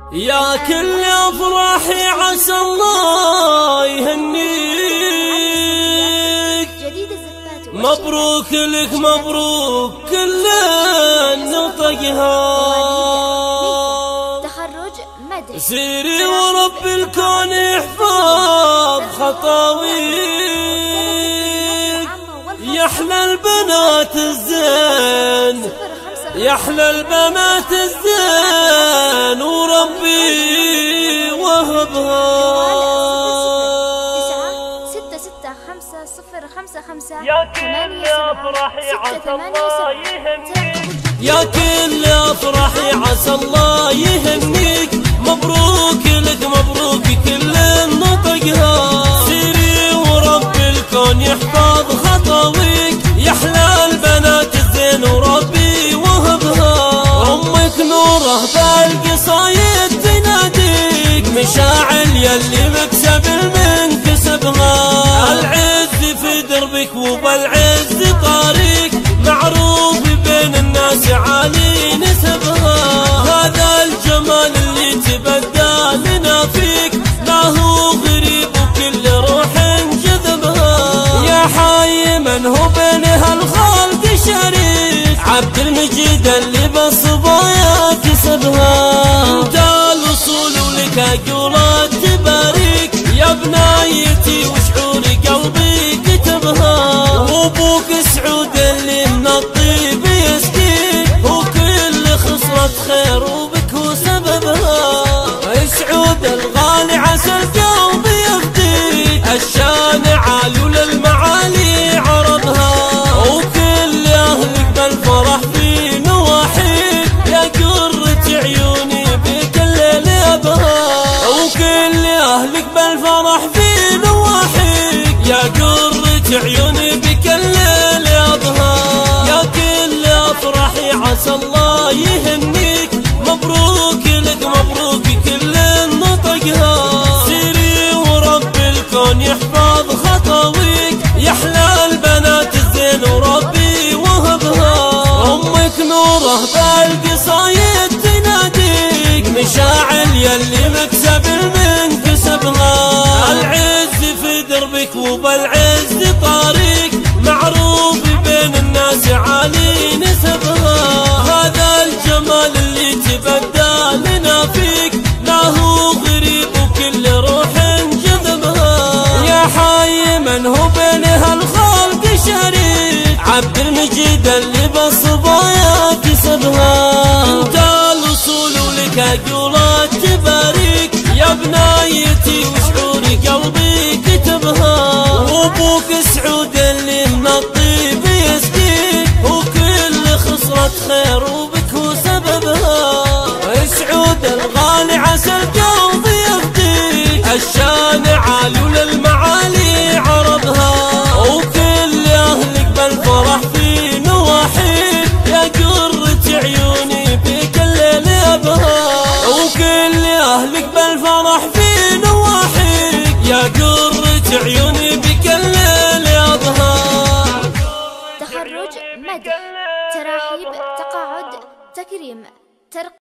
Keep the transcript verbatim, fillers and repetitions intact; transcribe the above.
يا كل افراحي عسى الله يهنيك، مبروك لك مبروك كل نطقها. سيري ورب الكون يحفظ خطاويك، يحلى البنات الزين يحلى البنات الزين وربي وهبها. ستة ستة خمسة صفر خمسة خمسة يا كل افراحي عسى الله يهنيك، يا كل افراحي عسى الله يهنيك، مبروك لك مبروك كل نطقها. سيري ورب الكون يحفظ خطاويك، يحلى البنات الزين وربي وهبها. امك نوره بالقصايد تناديك، مشاعل يلي مكسب المنكسبها. العز في دربك وبالعز طاريك، معروف بين الناس عالي نسبها. هذا الجمال اللي تبدى لنا فيك، ما هو غريب وكل روح جذبها. يا حي من هو بين هالخلق شريك، عبد المجيد اللي بالصبايا كسبها. انت الاصول ولك اقولات تباريك، يا بنايتي وشعوري قلبي كتبها. وابوك سعود اللي من الطيب يسقيك، وكل خصلة خير وبك هو سببها. سعود الغالي عسى القلب يفديك، الشان عالي وللمعالي عرضها. وكل اهلك بالفرح في نواحيك، يا قرة عيوني بك الليل يبها. وكل اهلك بالفرح في نواحيك، يا قرة عيوني بك الليل يبها. يا كل افراحي عسى الله يهنيك، مبروك لك مبروك كل نطقها. سيري ورب الكون يحفظ خطاويك، يحلى البنات الزين وربي وهبها. امك نوره بالقصايد تناديك، مشاعل يلي مكسب المنكسبها. العز في دربك وبالعز طاريك، معروف بين الناس عالي نسبها. هذا الجمال اللي تبدى لنا فيك، ما هو غريب وكل روح جذبها. يا حي من هو بين هالخلق شريك، عبد المجيد اللي بالصبايا كسبها. انت الاصول ولك اقولات تباريك، يا بنايتي وشعوري قلبي كتبها. وابوك سعود اللي من الطيب يسقيك، وكل خصلة خير وبك هو سببها. سعود الغالي عسى القلب يفديك، الشان عالي وللمعالي عرضها. وكل اهلك بالفرح في نواحيك، يا قرة عيوني بك الليل يبها. وكل اهلك بالفرح في نواحيك، يا قرة عيوني بك الليل يبها. تخرج، مدح، تراحيب، تقاعد، تكريم، ترقية.